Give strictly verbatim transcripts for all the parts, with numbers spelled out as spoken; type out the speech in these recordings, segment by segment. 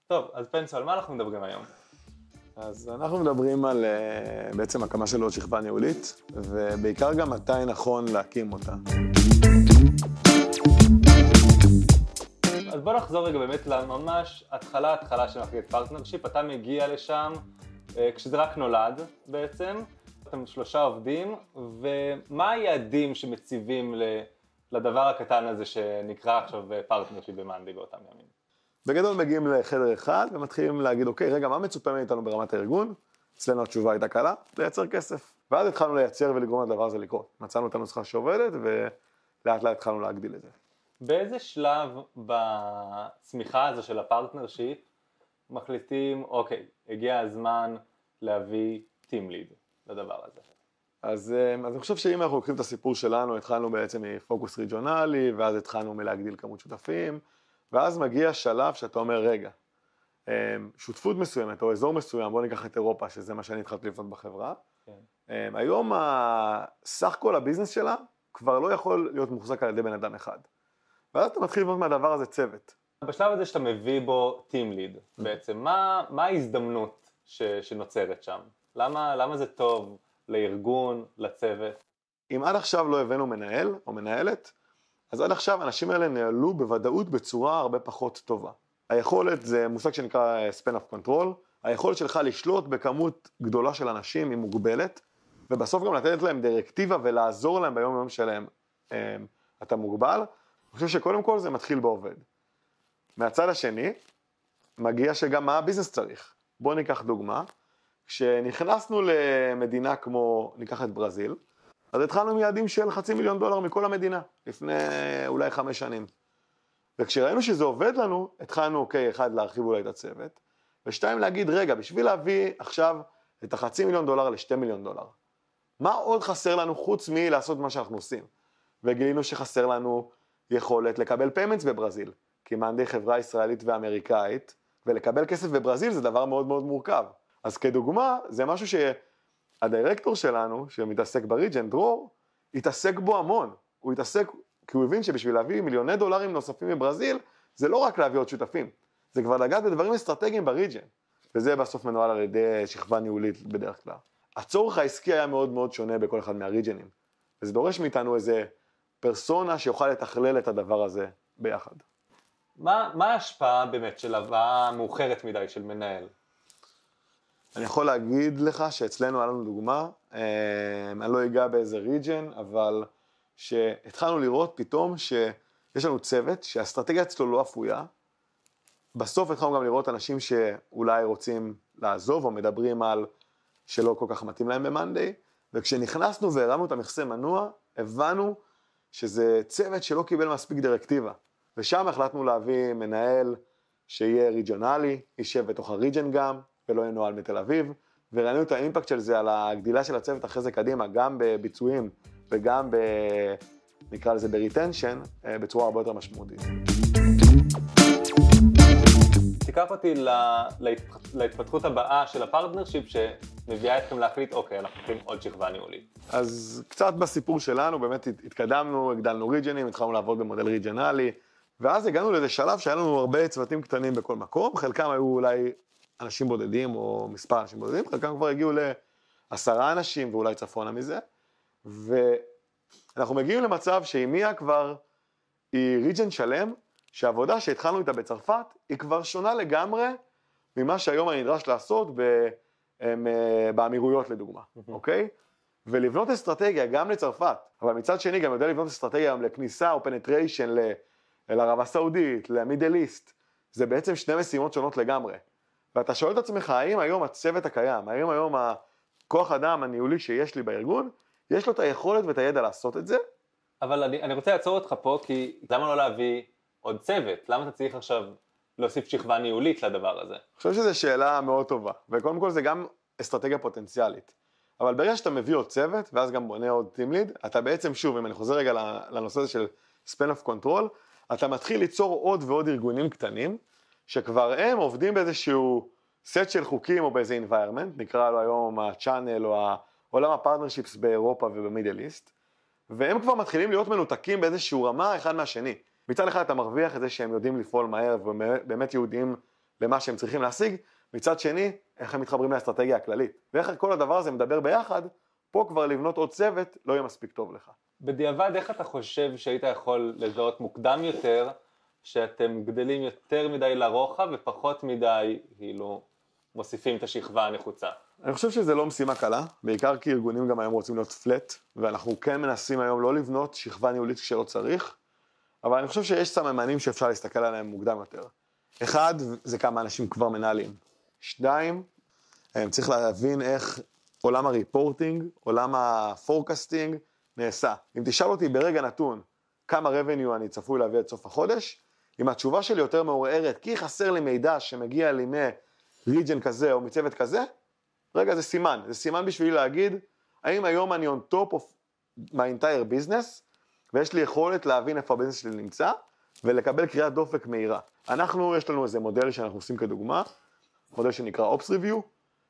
טוב, אז פנסו, על מה אנחנו מדברים היום? אז אנחנו מדברים על uh, בעצם הקמה של עוד שכבה ניהולית, ובעיקר גם מתי נכון להקים אותה. אז בוא נחזור רגע באמת לממש התחלה, התחלה של מחלקת פרטנרשיפ. אתה מגיע לשם uh, כשזה רק נולד בעצם, אתם שלושה עובדים, ומה היעדים שמציבים לדבר הקטן הזה שנקרא עכשיו פרטנרשיפ במאנדי באותם ימים? בגדול מגיעים לחדר אחד ומתחילים להגיד, אוקיי, רגע, מה מצופה מאיתנו ברמת הארגון? אצלנו התשובה הייתה קלה, לייצר כסף. ואז התחלנו לייצר ולגרום לדבר הזה לקרות. מצאנו את הנוסחה שעובדת ולאט לאט התחלנו להגדיל את זה. באיזה שלב בצמיחה הזו של הפרטנרשיפ מחליטים, אוקיי, הגיע הזמן להביא טים ליד לדבר הזה? אז, אז אני חושב שאם אנחנו לוקחים את הסיפור שלנו, התחלנו בעצם מפוקוס ריג'ונלי, ואז התחלנו מלהגדיל כמות שותפים, ואז מגיע שלב שאתה אומר, רגע, שותפות מסוימת או אזור מסוים, בוא ניקח את אירופה, שזה מה שאני התחלתי לבנות בחברה. כן. היום סך כל הביזנס שלה כבר לא יכול להיות מוחזק על ידי בן אדם אחד. ואז אתה מתחיל לבנות מהדבר הזה צוות. בשלב הזה שאתה מביא בו טים ליד, בעצם, מה, מה ההזדמנות ש, שנוצרת שם? למה, למה זה טוב לארגון, לצוות? אם עד עכשיו לא הבאנו מנהל או מנהלת, אז עד עכשיו האנשים האלה נעלו בוודאות בצורה הרבה פחות טובה. היכולת, זה מושג שנקרא span of control, היכולת שלך לשלוט בכמות גדולה של אנשים היא מוגבלת, ובסוף גם לתת להם דירקטיבה ולעזור להם ביום יום שלהם, אתה מוגבל. אני חושב שקודם כל זה מתחיל בעובד. מהצד השני, מגיע שגם מה הביזנס צריך. בואו ניקח דוגמה, כשנכנסנו למדינה כמו, ניקח את ברזיל, אז התחלנו מיעדים של חצי מיליון דולר מכל המדינה, לפני אולי חמש שנים. וכשראינו שזה עובד לנו, התחלנו, אוקיי, אחד, להרחיב אולי את הצוות, ושתיים, להגיד, רגע, בשביל להביא עכשיו את החצי מיליון דולר לשתי מיליון דולר, מה עוד חסר לנו חוץ מלעשות מה שאנחנו עושים? וגילינו שחסר לנו יכולת לקבל פיימנטס בברזיל, כי מאנדי חברה ישראלית ואמריקאית, ולקבל כסף בברזיל זה דבר מאוד מאוד מורכב. אז כדוגמה, זה משהו שהדירקטור שלנו, שמתעסק בריג'ן, דרור, התעסק בו המון. הוא התעסק, כי הוא הבין שבשביל להביא מיליוני דולרים נוספים בברזיל, זה לא רק להביא עוד שותפים, זה כבר לגעת בדברים אסטרטגיים בריג'ן. וזה בסוף מנוהל על ידי שכבה ניהולית בדרך כלל. הצורך העסקי היה מאוד מאוד שונה בכל אחד מהריג'נים, וזה דורש מאיתנו איזה פרסונה שיוכל לתכלל את הדבר הזה ביחד. מה, מה ההשפעה באמת של הבאה מאוחרת מדי של מנהל? אני יכול להגיד לך שאצלנו היה לנו דוגמה, אני לא אגע באיזה ריג'ן, אבל שהתחלנו לראות פתאום שיש לנו צוות שהאסטרטגיה אצלו לא אפויה, בסוף התחלנו גם לראות אנשים שאולי רוצים לעזוב או מדברים על שלא כל כך מתאים להם במאנדי, וכשנכנסנו והרמנו את המכסה מנוע, הבנו שזה צוות שלא קיבל מספיק דירקטיבה, ושם החלטנו להביא מנהל שיהיה ריג'ונלי, יישב בתוך הריג'ן גם, ולא ינוהל מתל אביב, וראינו את האימפקט של זה על הגדילה של הצוות אחרי זה קדימה, גם בביצועים וגם ב... נקרא לזה בריטנשן, בצורה הרבה יותר משמעותית. תיקח אותי להתפתחות הבאה של הפרטנרשיפ שמביאה אתכם להחליט, אוקיי, אנחנו צריכים עוד שכבה ניהולית. אז קצת בסיפור שלנו, באמת התקדמנו, הגדלנו ריג'נים, התחלנו לעבוד במודל ריג'נלי, ואז הגענו לאיזה שלב שהיה לנו הרבה צוותים קטנים בכל מקום, חלקם היו אולי אנשים בודדים או מספר אנשים בודדים, חלקם כבר הגיעו לעשרה אנשים ואולי צפונה מזה, ואנחנו מגיעים למצב שהמיאה כבר היא ריג'ן שלם, שהעבודה שהתחלנו איתה בצרפת היא כבר שונה לגמרי ממה שהיום אני נדרש לעשות באמירויות לדוגמה, אוקיי? ולבנות אסטרטגיה גם לצרפת, אבל מצד שני גם יודע לבנות אסטרטגיה לכניסה או פנטריישן לערב הסעודית, למידל איסט, זה בעצם שני משימות שונות לגמרי. ואתה שואל את עצמך, האם היום הצוות הקיים, האם היום הכוח אדם הניהולי שיש לי בארגון, יש לו את היכולת ואת הידע לעשות את זה? אבל אני, אני רוצה לעצור אותך פה, כי למה לא להביא עוד צוות? למה אתה צריך עכשיו להוסיף שכבה ניהולית לדבר הזה? אני חושב שזו שאלה מאוד טובה, וקודם כל זה גם אסטרטגיה פוטנציאלית. אבל ברגע שאתה מביא עוד צוות, ואז גם בונה עוד טים ליד, אתה בעצם שוב, אם אני חוזר רגע לנושא הזה של span of control, אתה מתחיל ליצור עוד ועוד ארגונים קטנים, שכבר הם עובדים באיזשהו סט של חוקים או באיזה environment, נקרא לו היום ה-channel או עולם הפרטנרשיפס באירופה ובמידל איסט, והם כבר מתחילים להיות מנותקים באיזשהו רמה אחד מהשני. מצד אחד אתה מרוויח את זה שהם יודעים לפעול מהר ובאמת יודעים למה שהם צריכים להשיג, מצד שני, איך הם מתחברים לאסטרטגיה הכללית. ואיך כל הדבר הזה מדבר ביחד, פה כבר לבנות עוד צוות לא יהיה מספיק טוב לך. בדיעבד, איך אתה חושב שהיית יכול לזהות מוקדם יותר, שאתם גדלים יותר מדי לרוחב ופחות מדי, כאילו, מוסיפים את השכבה הנחוצה? אני חושב שזה לא משימה קלה, בעיקר כי ארגונים גם היום רוצים להיות פלט, ואנחנו כן מנסים היום לא לבנות שכבה ניהולית כשלא צריך, אבל אני חושב שיש סממנים שאפשר להסתכל עליהם מוקדם יותר. אחד, זה כמה אנשים כבר מנהלים. שתיים, צריך להבין איך עולם הריפורטינג, עולם הפורקסטינג נעשה. אם תשאל אותי ברגע נתון כמה revenue אני צפוי להביא עד סוף החודש, אם התשובה שלי יותר מעורערת, כי חסר לי מידע שמגיע לי מ-region כזה או מצוות כזה, רגע, זה סימן. זה סימן בשבילי להגיד, האם היום אני on top of my entire business, ויש לי יכולת להבין איפה הביזנס שלי נמצא, ולקבל קריאת דופק מהירה. אנחנו, יש לנו איזה מודל שאנחנו עושים כדוגמה, מודל שנקרא Ops Review.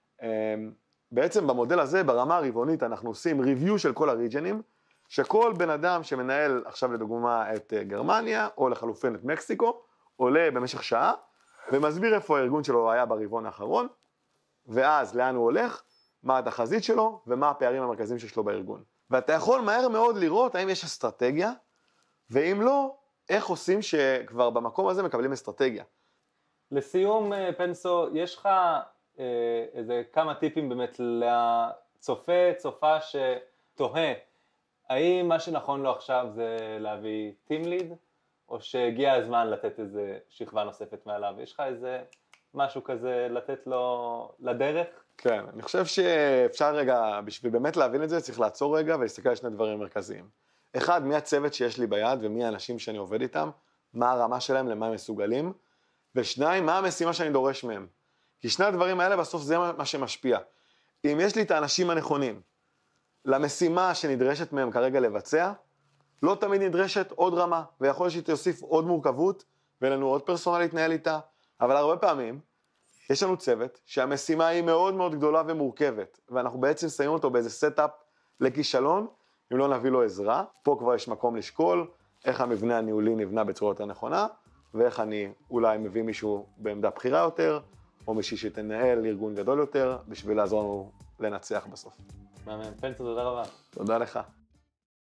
בעצם במודל הזה, ברמה הרבעונית, אנחנו עושים review של כל הריג'נים, שכל בן אדם שמנהל עכשיו לדוגמה את גרמניה, או לחלופין את מקסיקו, עולה במשך שעה, ומסביר איפה הארגון שלו היה ברבעון האחרון, ואז לאן הוא הולך, מה התחזית שלו, ומה הפערים המרכזיים שיש לו בארגון. ואתה יכול מהר מאוד לראות האם יש אסטרטגיה, ואם לא, איך עושים שכבר במקום הזה מקבלים אסטרטגיה. לסיום, פנסו, יש לך אה, איזה כמה טיפים באמת לצופה, צופה שתוהה, האם מה שנכון לו עכשיו זה להביא טים ליד, או שהגיע הזמן לתת איזה שכבה נוספת מעליו? יש לך איזה משהו כזה לתת לו לדרך? כן, אני חושב שאפשר רגע, בשביל באמת להבין את זה, צריך לעצור רגע ולהסתכל על שני דברים מרכזיים. אחד, מי הצוות שיש לי ביד ומי האנשים שאני עובד איתם, מה הרמה שלהם, למה הם מסוגלים, ושניים, מה המשימה שאני דורש מהם. כי שני הדברים האלה בסוף זה מה שמשפיע. אם יש לי את האנשים הנכונים למשימה שנדרשת מהם כרגע לבצע, לא תמיד נדרשת עוד רמה, ויכול להיות שתוסיף עוד מורכבות, ולנו עוד פרסונל להתנהל איתה, אבל הרבה פעמים יש לנו צוות שהמשימה היא מאוד מאוד גדולה ומורכבת, ואנחנו בעצם שמים אותו באיזה סטאפ לכישלון, אם לא נביא לו עזרה. פה כבר יש מקום לשקול איך המבנה הניהולי נבנה בצורה יותר נכונה, ואיך אני אולי מביא מישהו בעמדה בחירה יותר, או מישהי שתנהל ארגון גדול יותר, בשביל לעזור לנו לנצח בסוף. מאמן, פנסו, תודה רבה. תודה לך.